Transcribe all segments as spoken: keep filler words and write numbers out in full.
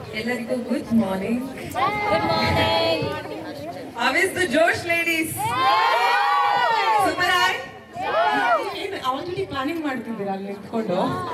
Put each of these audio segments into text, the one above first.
ಎಲ್ಲರಿಗೂ good morning. Good morning. How is the Josh ladies? Super high? ಏನು already planning ಮಾಡ್ತಿದ್ದೀರಾ ಅಲ್ಲಿ ನಿಂತ್ಕೊಂಡು?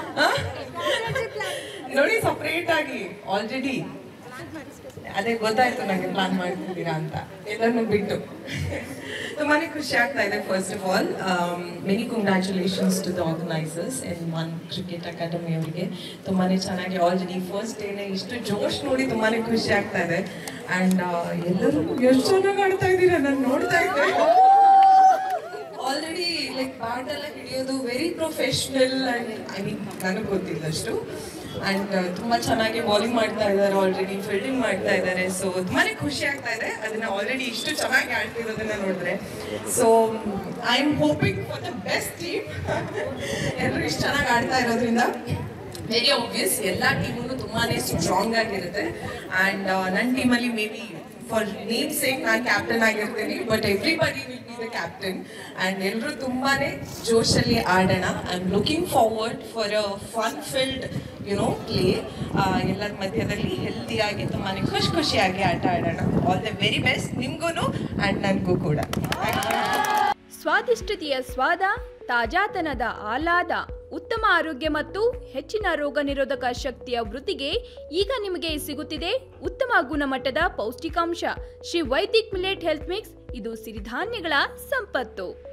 ನೋಡಿ ಸಪ್ರೇಟ್ ಆಗಿ ಆಲ್ರೆಡಿ ಅದೇ ಗೊತ್ತಾಯ್ತು ನನಗೆ ಪ್ಲಾನ್ ಮಾಡ್ತಿದ್ದೀರಾ ಅಂತ ಎಲ್ಲರನ್ನು ಬಿಟ್ಟು. ತುಂಬಾನೇ ಖುಷಿ ಆಗ್ತಾ ಇದೆ. First of all many congratulations to the organisers in one cricket academy ಅವರಿಗೆ. ತುಂಬಾನೇ ಚೆನ್ನಾಗಿ ಆಲ್ರೆಡಿ ಫಸ್ಟ್ ಡೇನೆ ಇಷ್ಟು ಜೋಶ್ ನೋಡಿ ತುಂಬಾನೇ ಖುಷಿ ಆಗ್ತಾ ಇದೆ. ಆ್ಯಂಡ್ ಎಲ್ಲರೂ ಎಷ್ಟು ಚೆನ್ನಾಗಿ ಆಡ್ತಾ ಇದ್ದೀರಾ, ನಾನು ನೋಡ್ತಾ ಇದ್ದೆ. ಆಲ್ರೆಡಿ ಲೈಕ್ ಬ್ಯಾಟ್ ಎಲ್ಲ ಹಿಡಿಯೋದು very professional and I mean ನನಗೆ ಗೊತ್ತಿದ್ದಷ್ಟು. ಆ್ಯಂಡ್ ತುಂಬ ಚೆನ್ನಾಗಿ ಬಾಲಿಂಗ್ ಮಾಡ್ತಾ ಇದ್ದಾರೆ, ಆಲ್ರೆಡಿ ಫೀಲ್ಡಿಂಗ್ ಮಾಡ್ತಾ ಇದ್ದಾರೆ. ಸೊ ತುಂಬಾ ಖುಷಿ ಆಗ್ತಾ ಇದೆ ಅದನ್ನ ಆಲ್ರೆಡಿ ಇಷ್ಟು ಚೆನ್ನಾಗಿ ಆಡ್ತಿರೋದನ್ನ ನೋಡಿದ್ರೆ. So I am hoping for the best team. ಎಲ್ಲರೂ ಇಷ್ಟು ಚೆನ್ನಾಗಿ ಆಡ್ತಾ ಇರೋದ್ರಿಂದ ವೆರಿ ಆಬ್ವಿಯಸ್ ಎಲ್ಲ ಟೀಮು ತುಂಬಾ ಸ್ಟ್ರಾಂಗ್ ಆಗಿರುತ್ತೆ. ಆ್ಯಂಡ್ ನನ್ನ ಟೀಮಲ್ಲಿ may be for name sake ನಾನು ಕ್ಯಾಪ್ಟನ್ ಆಗಿರ್ತೀನಿ, but everybody will be the captain. And ಎಲ್ಲರೂ ತುಂಬಾ ಜೋಶಲ್ಲಿ ಆಡೋಣ. I am looking forward for a fun filled you know play. ಎಲ್ಲರ ಮಧ್ಯದಲ್ಲಿ ಹೆಲ್ತಿಯಾಗಿ ತುಂಬಾ ಖುಷಿ ಖುಷಿಯಾಗಿ ಆಟ ಆಡೋಣ. ಆಲ್ ದ ವೆರಿ ಬೆಸ್ಟ್ ನಿಮಗೂ ಆ್ಯಂಡ್ ನನಗೂ ಕೂಡ. ಸ್ವಾದಿಷ್ಟತೆಯ ಸ್ವಾದ, ತಾಜಾತನದ ಆಹ್ಲಾದ, ಉತ್ತಮ ಆರೋಗ್ಯ ಮತ್ತು ಹೆಚ್ಚಿನ ರೋಗ ನಿರೋಧಕ ಶಕ್ತಿಯ ವೃದ್ಧಿಗೆ ಈಗ ನಿಮಗೆ ಸಿಗುತ್ತಿದೆ ಉತ್ತಮ ಗುಣಮಟ್ಟದ ಪೌಷ್ಟಿಕಾಂಶ. Shri Vaidik millet health mix. ಇದು ಸಿರಿಧಾನ್ಯಗಳ ಸಂಪತ್ತು.